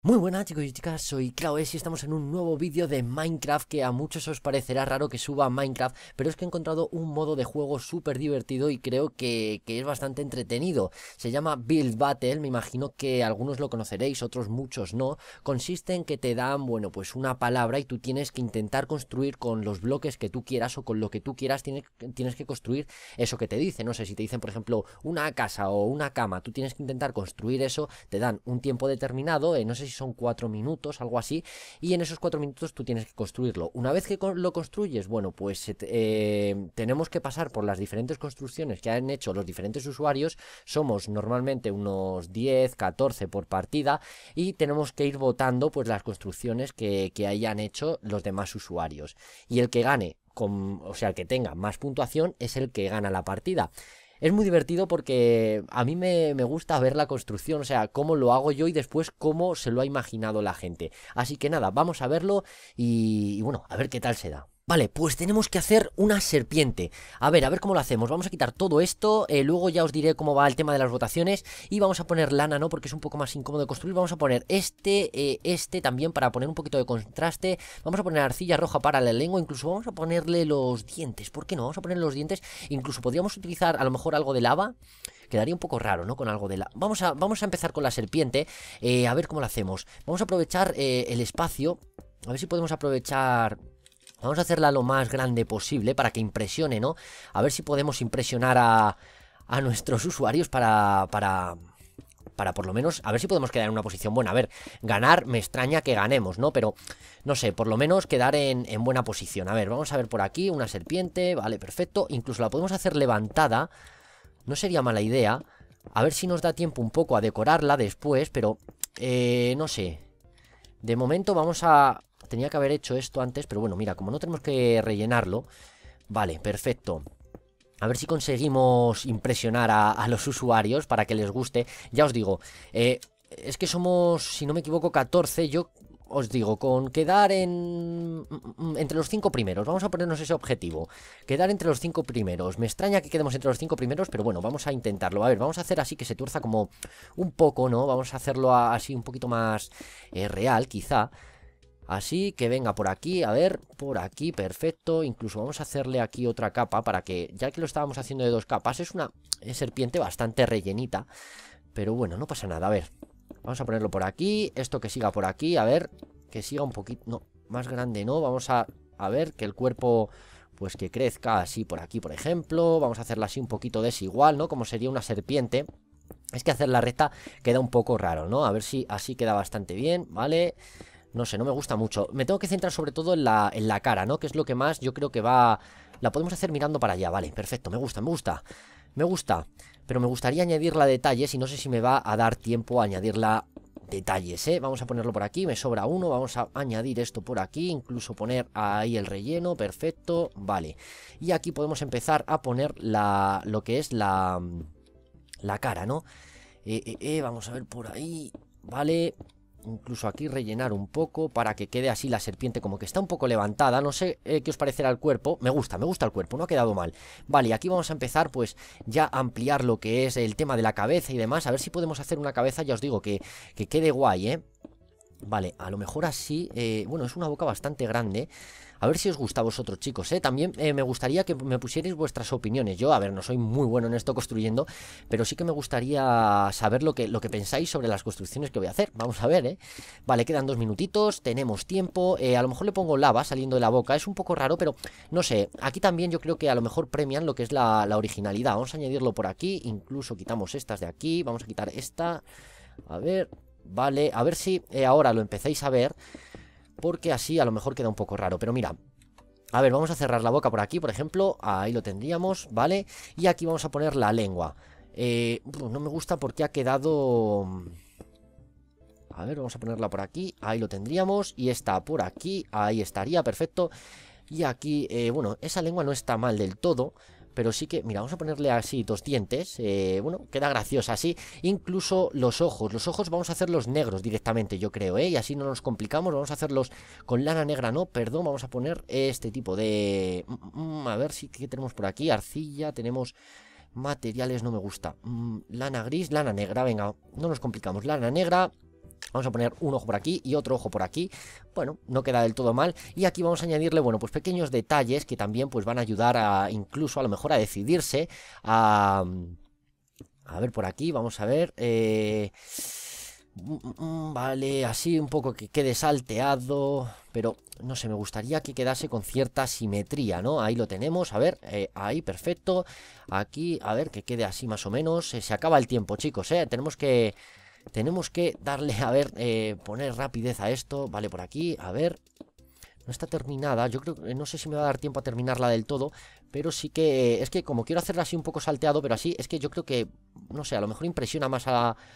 Muy buenas chicos y chicas, soy Claues y estamos en un nuevo vídeo de Minecraft que a muchos os parecerá raro que suba Minecraft, pero es que he encontrado un modo de juego súper divertido y creo que es bastante entretenido. Se llama Build Battle, me imagino que algunos lo conoceréis, otros muchos no. Consiste en que te dan, bueno, pues una palabra y tú tienes que intentar construir con los bloques que tú quieras o con lo que tú quieras, tienes que construir eso que te dicen. No sé, si te dicen por ejemplo una casa o una cama, tú tienes que intentar construir eso, te dan un tiempo determinado, no sé si son 4 minutos, algo así, y en esos 4 minutos tú tienes que construirlo. Una vez que lo construyes, bueno, pues tenemos que pasar por las diferentes construcciones que han hecho los diferentes usuarios. Somos normalmente unos 10, 14 por partida y tenemos que ir votando pues las construcciones que hayan hecho los demás usuarios. Y el que gane, o sea, el que tenga más puntuación es el que gana la partida. Es muy divertido porque a mí me gusta ver la construcción, o sea, cómo lo hago yo y después cómo se lo ha imaginado la gente. Así que nada, vamos a verlo y bueno, a ver qué tal se da. Vale, pues tenemos que hacer una serpiente. A ver cómo lo hacemos. Vamos a quitar todo esto, luego ya os diré cómo va el tema de las votaciones. Y vamos a poner lana, ¿no? Porque es un poco más incómodo de construir. Vamos a poner este también para poner un poquito de contraste. Vamos a poner arcilla roja para la lengua. Incluso vamos a ponerle los dientes. ¿Por qué no? Vamos a ponerle los dientes. Incluso podríamos utilizar a lo mejor algo de lava. Quedaría un poco raro, ¿no? Con algo de lava. Vamos a empezar con la serpiente. A ver cómo lo hacemos. Vamos a aprovechar el espacio. A ver si podemos aprovechar... Vamos a hacerla lo más grande posible para que impresione, ¿no? A ver si podemos impresionar a nuestros usuarios para por lo menos, a ver si podemos quedar en una posición buena. A ver, ganar me extraña que ganemos, ¿no? Pero, no sé, por lo menos quedar en buena posición. A ver, vamos a ver por aquí, una serpiente, vale, perfecto. Incluso la podemos hacer levantada, no sería mala idea. A ver si nos da tiempo un poco a decorarla después, pero, no sé. De momento vamos a... Tenía que haber hecho esto antes, pero bueno, mira, como no tenemos que rellenarlo. Vale, perfecto. A ver si conseguimos impresionar a los usuarios para que les guste. Ya os digo, es que somos, si no me equivoco, 14. Yo os digo, con quedar entre los 5 primeros. Vamos a ponernos ese objetivo. Quedar entre los 5 primeros. Me extraña que quedemos entre los 5 primeros, pero bueno, vamos a intentarlo. A ver, vamos a hacer así que se tuerza como un poco, ¿no? Vamos a hacerlo así un poquito más real, quizá. Así que venga por aquí, a ver, por aquí, perfecto. Incluso vamos a hacerle aquí otra capa para que, ya que lo estábamos haciendo de 2 capas, es una serpiente bastante rellenita. Pero bueno, no pasa nada, a ver. Vamos a ponerlo por aquí, esto que siga por aquí, a ver, que siga un poquito, no, más grande no. Vamos a ver que el cuerpo, pues que crezca así por aquí, por ejemplo. Vamos a hacerla así un poquito desigual, ¿no? Como sería una serpiente. Es que hacer la recta queda un poco raro, ¿no? A ver si así queda bastante bien, ¿vale? No sé, no me gusta mucho. Me tengo que centrar sobre todo en la cara, ¿no? Que es lo que más yo creo que va... La podemos hacer mirando para allá, vale, perfecto, me gusta. Me gusta, pero me gustaría añadirla a detalles y no sé si me va a dar tiempo a añadirla detalles, ¿eh? Vamos a ponerlo por aquí, me sobra uno, vamos a añadir esto por aquí, incluso poner ahí el relleno, perfecto, vale. Y aquí podemos empezar a poner lo que es la cara, ¿no? Vamos a ver por ahí, vale... Incluso aquí rellenar un poco para que quede así la serpiente como que está un poco levantada. No sé qué os parecerá el cuerpo. Me gusta el cuerpo, no ha quedado mal. Vale, y aquí vamos a empezar pues ya a ampliar lo que es el tema de la cabeza y demás. A ver si podemos hacer una cabeza, ya os digo, que quede guay, ¿eh? Vale, a lo mejor así, bueno, es una boca bastante grande. A ver si os gusta a vosotros, chicos, ¿eh? También me gustaría que me pusierais vuestras opiniones. Yo, a ver, no soy muy bueno en esto construyendo, pero sí que me gustaría saber lo que pensáis sobre las construcciones que voy a hacer. Vamos a ver, ¿eh? Vale, quedan 2 minutitos, tenemos tiempo. A lo mejor le pongo lava saliendo de la boca. Es un poco raro, pero no sé. Aquí también yo creo que a lo mejor premian lo que es la originalidad. Vamos a añadirlo por aquí. Incluso quitamos estas de aquí. Vamos a quitar esta. A ver... Vale, a ver si ahora lo empecéis a ver, porque así a lo mejor queda un poco raro. Pero mira, a ver, vamos a cerrar la boca por aquí, por ejemplo. Ahí lo tendríamos, ¿vale? Y aquí vamos a poner la lengua. No me gusta porque ha quedado... A ver, vamos a ponerla por aquí. Ahí lo tendríamos. Y esta por aquí, ahí estaría, perfecto. Y aquí, bueno, esa lengua no está mal del todo, pero sí que, mira, vamos a ponerle así 2 dientes. Bueno, queda graciosa así. Incluso los ojos vamos a hacerlos negros directamente, yo creo, ¿eh? Y así no nos complicamos, vamos a hacerlos con lana negra, no, perdón. Vamos a poner este tipo de... a ver si ¿qué tenemos por aquí? Arcilla, tenemos... Materiales, no me gusta. Lana gris, lana negra, venga, no nos complicamos. Lana negra, Vamos a poner un ojo por aquí y otro ojo por aquí. Bueno, no queda del todo mal. Y aquí vamos a añadirle, bueno, pues pequeños detalles que también pues van a ayudar a, incluso a lo mejor a decidirse a ver por aquí, vamos a ver. Vale, así un poco que quede salteado. Pero, no sé, me gustaría que quedase con cierta simetría, ¿no? Ahí lo tenemos, a ver, ahí, perfecto. Aquí, a ver, que quede así más o menos. Se acaba el tiempo, chicos, tenemos que darle, a ver, poner rapidez a esto. Vale, por aquí, a ver. No está terminada, yo creo que no sé si me va a dar tiempo a terminarla del todo. Pero sí que, es que como quiero hacerla así un poco salteado, pero así, es que yo creo que, no sé, a lo mejor impresiona más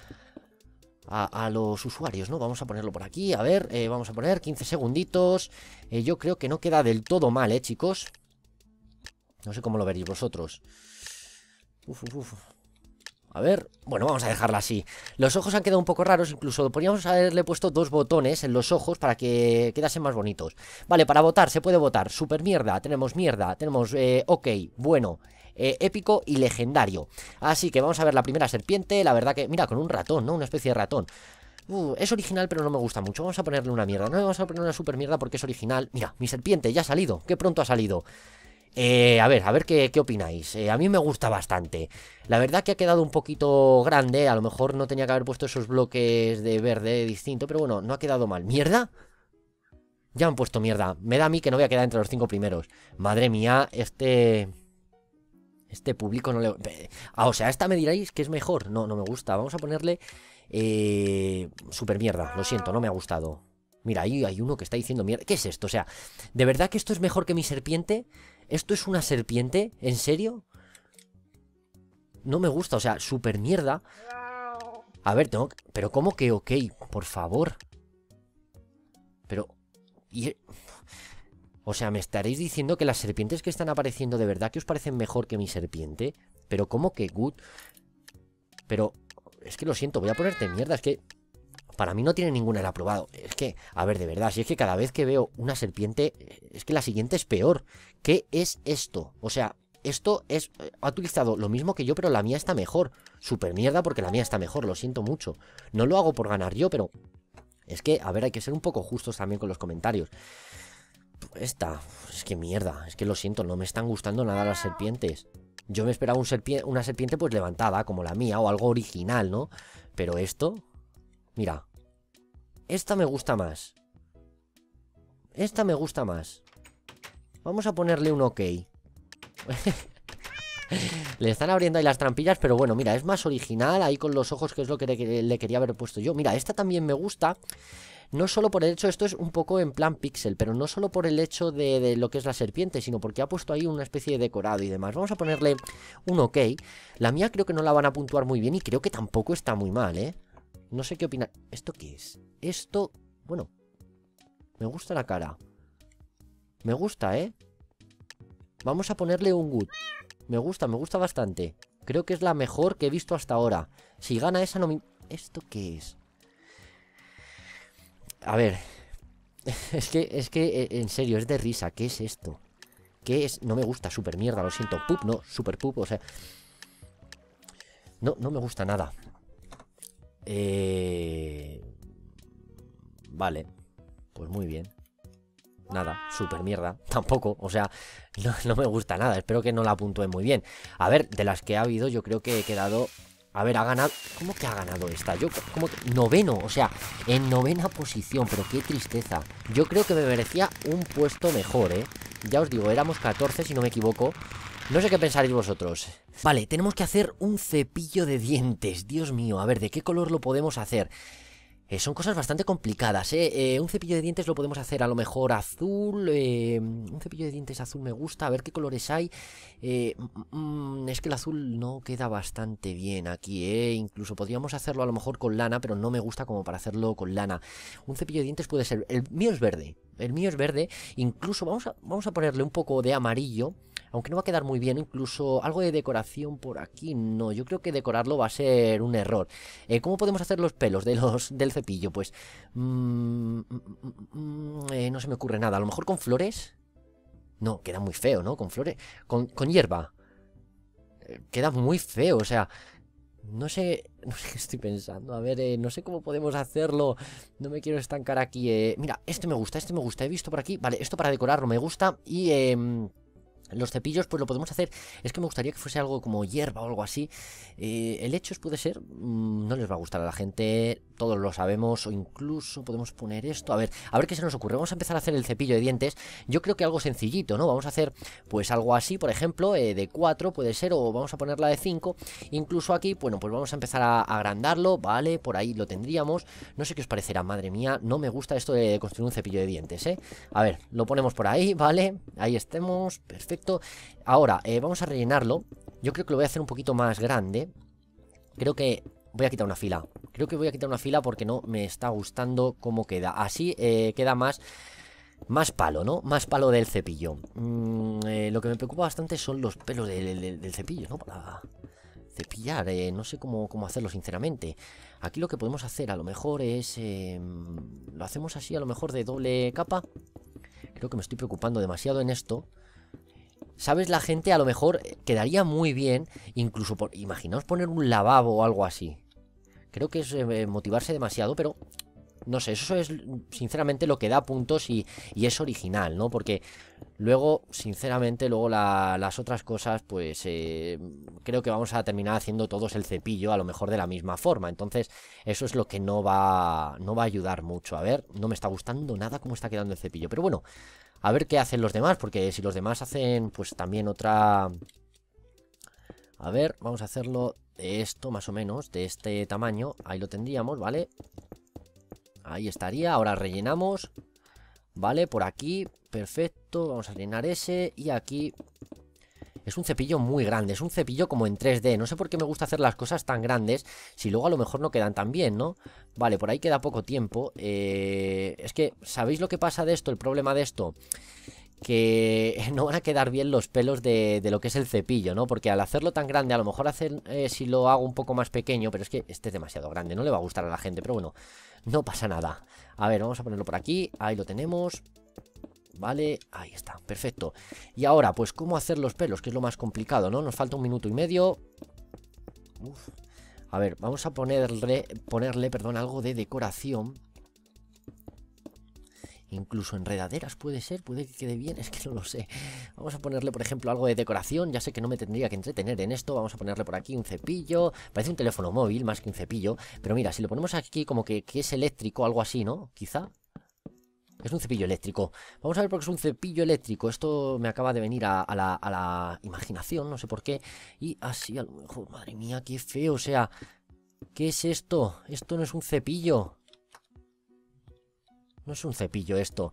a los usuarios, ¿no? Vamos a ponerlo por aquí, a ver, vamos a poner 15 segunditos. Yo creo que no queda del todo mal, chicos. No sé cómo lo veréis vosotros. Uf. A ver, bueno, vamos a dejarla así. Los ojos han quedado un poco raros, incluso podríamos haberle puesto 2 botones en los ojos para que quedasen más bonitos. Vale, para votar, se puede votar super mierda, tenemos ok, bueno, épico y legendario. Así que vamos a ver la primera serpiente, la verdad que, mira, con un ratón, ¿no? Una especie de ratón. Es original, pero no me gusta mucho. Vamos a ponerle una mierda, no le vamos a poner una super mierda porque es original. Mira, mi serpiente ya ha salido, qué pronto ha salido. A ver qué opináis. A mí me gusta bastante. La verdad que ha quedado un poquito grande. A lo mejor no tenía que haber puesto esos bloques de verde distinto, pero bueno, no ha quedado mal. ¿Mierda? Ya han puesto mierda. Me da a mí que no voy a quedar entre los 5 primeros. Madre mía, este público no le... o sea, esta me diréis que es mejor. No me gusta. Vamos a ponerle super mierda. Lo siento, no me ha gustado. Mira, ahí hay uno que está diciendo mierda. ¿Qué es esto? O sea, ¿de verdad que esto es mejor que mi serpiente? ¿Esto es una serpiente? ¿En serio? No me gusta, o sea, super mierda. A ver, pero ¿cómo que ok? Por favor. Pero... o sea, me estaréis diciendo que las serpientes que están apareciendo de verdad que os parecen mejor que mi serpiente. Pero ¿cómo que good? Pero... es que lo siento, voy a ponerte mierda, es que... para mí no tiene ninguna el aprobado. Es que, a ver, de verdad, si es que cada vez que veo una serpiente, es que la siguiente es peor. ¿Qué es esto? O sea, esto es... ha utilizado lo mismo que yo, pero la mía está mejor. Super mierda porque la mía está mejor, lo siento mucho. No lo hago por ganar yo, pero... es que, a ver, hay que ser un poco justos también con los comentarios. Esta... es que mierda, es que lo siento, no me están gustando nada las serpientes. Yo me esperaba una serpiente pues levantada, como la mía, o algo original, ¿no? Pero esto... mira... esta me gusta más. Esta me gusta más. Vamos a ponerle un ok. Le están abriendo ahí las trampillas, pero bueno, mira, es más original. Ahí con los ojos, que es lo que le quería haber puesto yo. Mira, esta también me gusta. No solo por el hecho, esto es un poco en plan pixel, pero no solo por el hecho de lo que es la serpiente, sino porque ha puesto ahí una especie de decorado y demás. Vamos a ponerle un ok. La mía creo que no la van a puntuar muy bien y creo que tampoco está muy mal, ¿eh? No sé qué opinar. ¿Esto qué es? Esto... bueno, me gusta la cara. Me gusta, ¿eh? Vamos a ponerle un good. Me gusta bastante. Creo que es la mejor que he visto hasta ahora. Si gana esa no me... ¿esto qué es? A ver. Es que, en serio, es de risa. ¿Qué es esto? ¿Qué es? No me gusta, super mierda, lo siento. Pup, no, super pup, o sea... no me gusta nada. Vale. Pues muy bien. Nada, super mierda. Tampoco, o sea, no me gusta nada. Espero que no la puntúe muy bien. A ver, de las que ha habido, yo creo que he quedado... a ver, ha ganado... ¿cómo que ha ganado esta? Yo, como que... noveno, o sea, en novena posición. Pero qué tristeza. Yo creo que me merecía un puesto mejor, ¿eh? Ya os digo, éramos 14 si no me equivoco. No sé qué pensaréis vosotros. Vale, tenemos que hacer un cepillo de dientes. Dios mío, a ver, ¿de qué color lo podemos hacer? Son cosas bastante complicadas, ¿eh? Un cepillo de dientes lo podemos hacer a lo mejor azul. Un cepillo de dientes azul me gusta. A ver qué colores hay. Es que el azul no queda bastante bien aquí, ¿eh? Incluso podríamos hacerlo a lo mejor con lana, pero no me gusta como para hacerlo con lana. Un cepillo de dientes puede ser... el mío es verde. El mío es verde. Incluso vamos a ponerle un poco de amarillo. Aunque no va a quedar muy bien, incluso algo de decoración por aquí, no, yo creo que decorarlo va a ser un error. ¿Cómo podemos hacer los pelos del cepillo? Pues, no se me ocurre nada, a lo mejor con flores. No, queda muy feo, ¿no? Con flores, con hierba. Queda muy feo, o sea, No sé, no sé qué estoy pensando. A ver, no sé cómo podemos hacerlo. No me quiero estancar aquí. Mira, este me gusta, este me gusta. He visto por aquí. Vale, esto para decorarlo me gusta. Y los cepillos, pues lo podemos hacer. Es que me gustaría que fuese algo como hierba o algo así. Helechos puede ser. No les va a gustar a la gente. Todos lo sabemos. O incluso podemos poner esto. A ver qué se nos ocurre. Vamos a empezar a hacer el cepillo de dientes. Yo creo que algo sencillito, ¿no? Vamos a hacer pues algo así, por ejemplo, de 4 puede ser. O vamos a ponerla de 5. Incluso aquí, bueno, pues vamos a empezar a agrandarlo. Vale, por ahí lo tendríamos. No sé qué os parecerá, madre mía. No me gusta esto de construir un cepillo de dientes, ¿eh? A ver, lo ponemos por ahí, ¿vale? Ahí estemos, perfecto. Ahora, vamos a rellenarlo. Yo creo que lo voy a hacer un poquito más grande. Creo que voy a quitar una fila. Creo que voy a quitar una fila porque no me está gustando cómo queda. Así queda más palo, ¿no? Más palo del cepillo. Lo que me preocupa bastante son los pelos del cepillo, ¿no? Para cepillar, no sé cómo hacerlo sinceramente. Aquí lo que podemos hacer a lo mejor es... lo hacemos así a lo mejor de doble capa. Creo que me estoy preocupando demasiado en esto. ¿Sabes? La gente a lo mejor quedaría muy bien, incluso imaginaos poner un lavabo o algo así. Creo que es motivarse demasiado, pero no sé, eso es sinceramente lo que da puntos y es original, ¿no? Porque luego, sinceramente, luego las otras cosas, pues creo que vamos a terminar haciendo todos el cepillo a lo mejor de la misma forma. Entonces, eso es lo que no va a ayudar mucho. A ver, no me está gustando nada cómo está quedando el cepillo, pero bueno. A ver qué hacen los demás, porque si los demás hacen pues también otra... A ver, vamos a hacerlo de esto más o menos, de este tamaño. Ahí lo tendríamos, ¿vale? Ahí estaría, ahora rellenamos. Vale, por aquí, perfecto. Vamos a rellenar ese y aquí... Es un cepillo muy grande, es un cepillo como en 3D. No sé por qué me gusta hacer las cosas tan grandes si luego a lo mejor no quedan tan bien, ¿no? Vale, por ahí queda poco tiempo. Es que, ¿sabéis lo que pasa de esto? El problema de esto, que no van a quedar bien los pelos de lo que es el cepillo, ¿no? Porque al hacerlo tan grande, a lo mejor hacer si lo hago un poco más pequeño, pero es que este es demasiado grande, no le va a gustar a la gente, pero bueno, no pasa nada. A ver, vamos a ponerlo por aquí, ahí lo tenemos. Vale, ahí está, perfecto. Y ahora, pues, ¿cómo hacer los pelos? Que es lo más complicado, ¿no? Nos falta 1 minuto y medio. Uf. A ver, vamos a ponerle, perdón, algo de decoración. Incluso enredaderas puede ser, puede que quede bien, es que no lo sé. Vamos a ponerle, por ejemplo, algo de decoración. Ya sé que no me tendría que entretener en esto. Vamos a ponerle por aquí un cepillo. Parece un teléfono móvil más que un cepillo. Pero mira, si lo ponemos aquí como que es eléctrico, algo así, ¿no? Quizá. Es un cepillo eléctrico. Vamos a ver por qué es un cepillo eléctrico. Esto me acaba de venir a la imaginación, no sé por qué. Y así a lo mejor, madre mía, qué feo. O sea, ¿qué es esto? Esto no es un cepillo. No es un cepillo esto.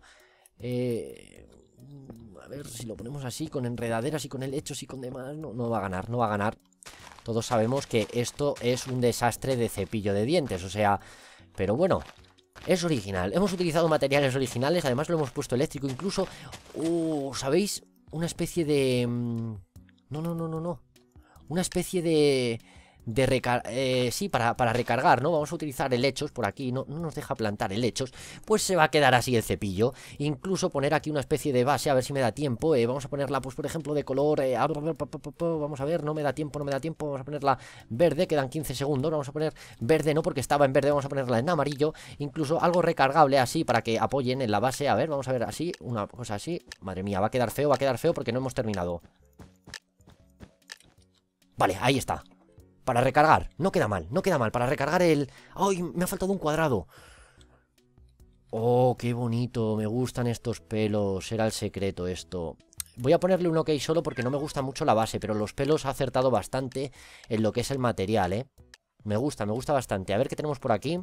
A ver si lo ponemos así, con enredaderas y con helechos y con demás. No va a ganar, no va a ganar. Todos sabemos que esto es un desastre de cepillo de dientes. O sea, pero bueno... Es original, hemos utilizado materiales originales. Además lo hemos puesto eléctrico incluso. ¿Sabéis? Una especie de... No. Una especie de... sí, para recargar, ¿no? Vamos a utilizar helechos por aquí. No nos deja plantar helechos. Pues se va a quedar así el cepillo. Incluso poner aquí una especie de base. A ver si me da tiempo. Vamos a ponerla, pues por ejemplo, de color... vamos a ver, no me da tiempo. Vamos a ponerla verde, quedan 15 segundos. Vamos a poner verde, no porque estaba en verde. Vamos a ponerla en amarillo. Incluso algo recargable así para que apoyen en la base. A ver, vamos a ver así, una cosa así. Madre mía, va a quedar feo porque no hemos terminado. Vale, ahí está. Para recargar, no queda mal, para recargar el... ¡Ay! Me ha faltado un cuadrado. ¡Oh, qué bonito! Me gustan estos pelos, era el secreto esto. Voy a ponerle un ok solo porque no me gusta mucho la base, pero los pelos ha acertado bastante en lo que es el material, ¿eh? Me gusta bastante. A ver qué tenemos por aquí.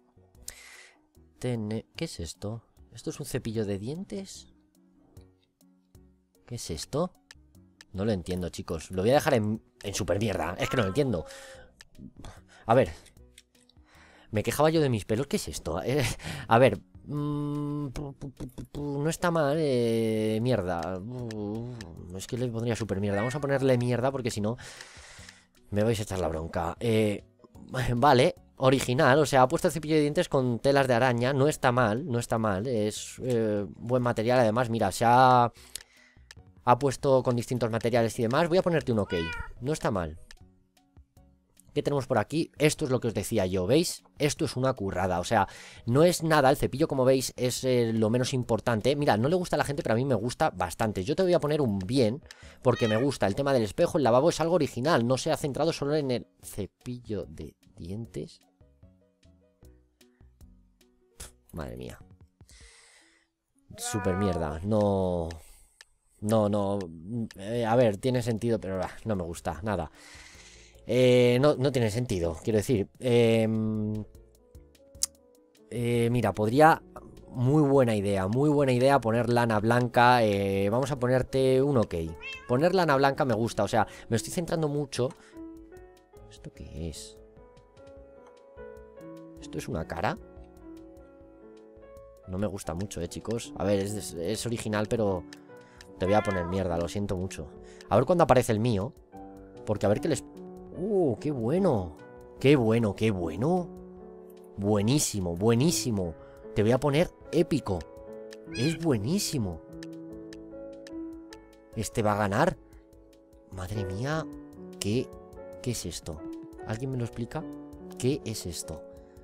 ¿Qué es esto? ¿Esto es un cepillo de dientes? ¿Qué es esto? No lo entiendo, chicos. Lo voy a dejar en super mierda. Es que no lo entiendo. A ver. Me quejaba yo de mis pelos. ¿Qué es esto? A ver. No está mal. Mierda. Es que le pondría super mierda. Vamos a ponerle mierda porque si no me vais a echar la bronca. Vale. Original. O sea, ha puesto el cepillo de dientes con telas de araña. No está mal. No está mal. Es buen material. Además, mira, ha puesto con distintos materiales y demás. Voy a ponerte un ok. No está mal. ¿Qué tenemos por aquí? Esto es lo que os decía yo, ¿veis? Esto es una currada, o sea, no es nada, el cepillo como veis es lo menos importante. Mira, no le gusta a la gente, pero a mí me gusta bastante. Yo te voy a poner un bien, porque me gusta el tema del espejo, el lavabo es algo original, no se ha centrado solo en el cepillo de dientes. Madre mía. Super mierda, no... No, a ver, tiene sentido, pero no me gusta, nada. No tiene sentido, quiero decir. Mira, podría... Muy buena idea poner lana blanca. Vamos a ponerte un ok. Poner lana blanca me gusta, o sea, me estoy centrando mucho. ¿Esto qué es? ¿Esto es una cara? No me gusta mucho, chicos. A ver, es original, pero... Te voy a poner mierda, lo siento mucho. A ver cuándo aparece el mío. Porque a ver qué les... ¡Qué bueno! ¡Qué bueno, qué bueno! Buenísimo, buenísimo. Te voy a poner épico. Es buenísimo. Este va a ganar. Madre mía. ¿Qué es esto? ¿Alguien me lo explica? ¿Qué es esto?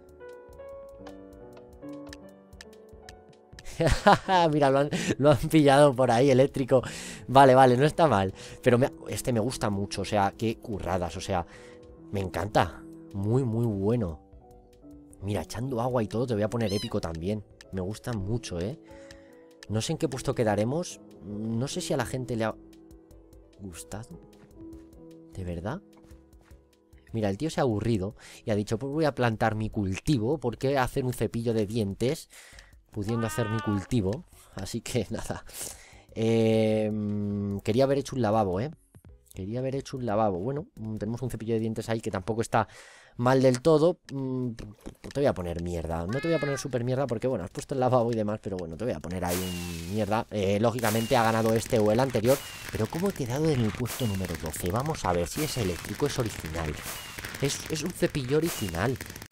Mira, lo han pillado por ahí, eléctrico. Vale, no está mal. Pero este me gusta mucho, o sea, qué curradas, o sea, me encanta. Muy bueno. Mira, echando agua y todo, te voy a poner épico también. Me gusta mucho, No sé en qué puesto quedaremos. No sé si a la gente le ha gustado. ¿De verdad? Mira, el tío se ha aburrido y ha dicho, pues voy a plantar mi cultivo. ¿Por qué hacer un cepillo de dientes pudiendo hacer mi cultivo? Así que nada. Quería haber hecho un lavabo, Quería haber hecho un lavabo. Bueno, tenemos un cepillo de dientes ahí que tampoco está mal del todo. Te voy a poner mierda. No te voy a poner super mierda porque, bueno, has puesto el lavabo y demás, pero bueno, te voy a poner ahí un mierda. Lógicamente ha ganado este o el anterior. Pero ¿cómo he quedado en el puesto número 12? Vamos a ver si es eléctrico, es original. Es un cepillo original.